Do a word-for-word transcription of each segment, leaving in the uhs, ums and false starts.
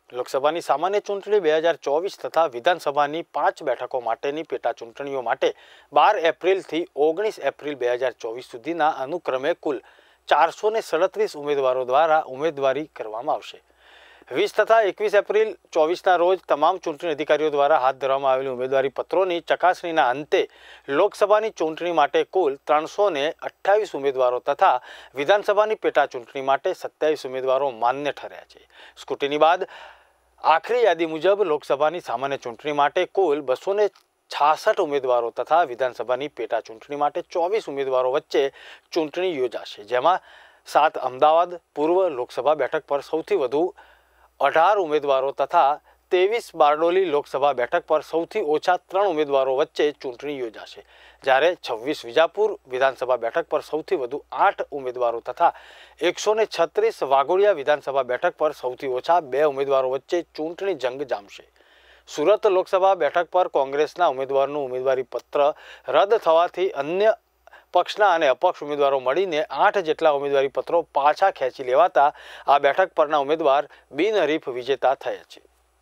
લોકસભાની સામાન્ય ચૂંટણી બે હજાર ચોવીસ તથા વિધાનસભાની પાંચ બેઠકો માટેની પેટા ચૂંટણીઓ માટે બાર એપ્રિલથી ઓગણીસ એપ્રિલ બે હજાર ચોવીસ સુધીના અનુક્રમે કુલ ચારસો ને સડત્રીસ ઉમેદવારો દ્વારા ઉમેદવારી કરવામાં આવશે। વીસ તથા એકવીસ એપ્રિલ ચોવીસના રોજ તમામ ચૂંટણી અધિકારીઓ દ્વારા હાથ ધરવામાં આવેલી ઉમેદવારી પત્રોની ચકાસણીના અંતે લોકસભાની ચૂંટણી માટે કુલ ત્રણસો ને અઠ્ઠાવીસ ઉમેદવારો તથા વિધાનસભાની પેટા ચૂંટણી માટે સત્યાવીસ ઉમેદવારો માન્ય ઠર્યા છે। સ્ક્રુટિની બાદ આખરી યાદી મુજબ લોકસભાની સામાન્ય ચૂંટણી માટે કુલ બસો ને છાસઠ ઉમેદવારો તથા વિધાનસભાની પેટા ચૂંટણી માટે ચોવીસ ઉમેદવારો વચ્ચે ચૂંટણી યોજાશે, જેમાં સાત અમદાવાદ પૂર્વ લોકસભા બેઠક પર સૌથી વધુ અઢાર ઉમેદવારો તથા ત્રેવીસ બારડોલી લોકસભા બેઠક પર સૌથી ઓછા ત્રણ ઉમેદવારો વચ્ચે ચૂંટણી યોજાશે, જ્યારે છવ્વીસ વિજાપુર વિધાનસભા બેઠક પર સૌથી વધુ આઠ ઉમેદવારો તથા એકસો ને છત્રીસ વાઘોડિયા વિધાનસભા બેઠક પર સૌથી ઓછા બે ઉમેદવારો વચ્ચે ચૂંટણી જંગ જામશે। સુરત લોકસભા બેઠક પર કોંગ્રેસના ઉમેદવારનું ઉમેદવારી પત્ર રદ થવાથી અન્ય પક્ષના અને અપક્ષ ઉમેદવારો મળીને આઠ જેટલા ઉમેદવારી પત્રો પાછા ખેંચી લેવાતા આ બેઠક પરના ઉમેદવાર બિનહરીફ વિજેતા થયા છે।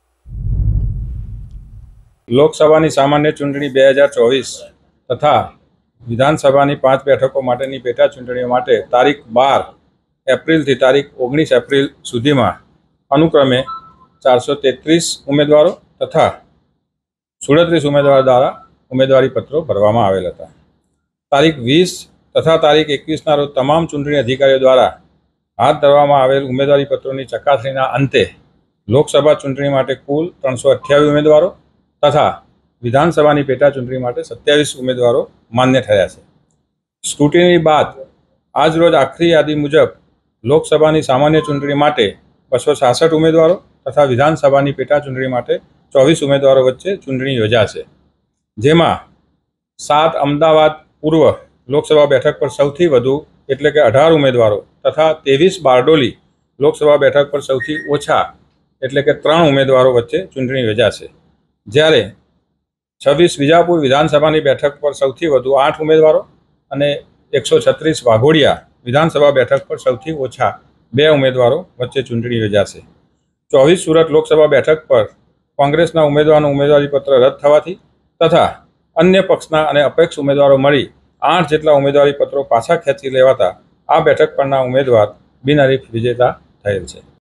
લોકસભાની સામાન્ય ચૂંટણી બે હજાર ચોવીસ તથા વિધાનસભાની પાંચ બેઠકો માટેની પેટા ચૂંટણીઓ માટે તારીખ બાર એપ્રિલથી તારીખ ઓગણીસ એપ્રિલ સુધીમાં અનુક્રમે ચારસો તેત્રીસ ઉમેદવારો તથા સુડત્રીસ ઉમેદવારો દ્વારા ઉમેદવારી પત્રો ભરવામાં આવેલ હતા। તારીખ વીસ તથા તારીખ એકવીસના રોજ તમામ ચૂંટણી અધિકારીઓ દ્વારા હાથ ધરવામાં આવેલ ઉમેદવારી પત્રોની ચકાસણીના અંતે લોકસભા ચૂંટણી માટે કુલ ત્રણસો અઠ્યાવીસ ઉમેદવારો તથા વિધાનસભાની પેટા ચૂંટણી માટે સત્યાવીસ ઉમેદવારો માન્ય થયા છે। સ્ક્રુટિની બાદ આજરોજ આખરી યાદી મુજબ લોકસભાની સામાન્ય ચૂંટણી માટે બસો છાસઠ ઉમેદવારો તથા વિધાનસભાની પેટા ચૂંટણી માટે ચોવીસ ઉમેદવારો વચ્ચે ચૂંટણી યોજાશે, જેમાં સાત અમદાવાદ પૂર્વ લોકસભા બેઠક પર સૌથી વધુ એટલે કે અઢાર ઉમેદવારો તથા ત્રેવીસ બારડોલી લોકસભા બેઠક પર સૌથી ઓછા એટલે કે ત્રણ ઉમેદવારો વચ્ચે ચૂંટણી યોજાશે, જ્યારે છવ્વીસ વિજાપુર વિધાનસભાની બેઠક પર સૌથી વધુ આઠ ઉમેદવારો અને એકસો છત્રીસ વાઘોડિયા વિધાનસભા બેઠક પર સૌથી ઓછા બે ઉમેદવારો વચ્ચે ચૂંટણી યોજાશે। ચોવીસ સુરત લોકસભા બેઠક પર કોંગ્રેસના ઉમેદવારનું ઉમેદવારી પત્ર રદ થવાથી તથા અન્ય પક્ષના અને અપક્ષ ઉમેદવારો મળી આઠ જેટલા ઉમેદવારી પત્રો પાછા ખેંચી લેવાતા આ બેઠક પરના ઉમેદવાર બિનહરીફ વિજેતા થયેલ છે।